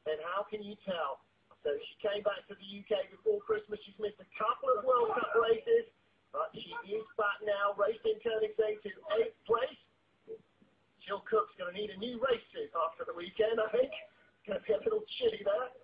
then how can you tell? So she came back to the UK before Christmas. She's missed a couple of World Cup races, but she is back now, racing Koenigsegg to 8th place. Jill Cooke's going to need a new race suit after the weekend, I think. It's going to be a little chilly there.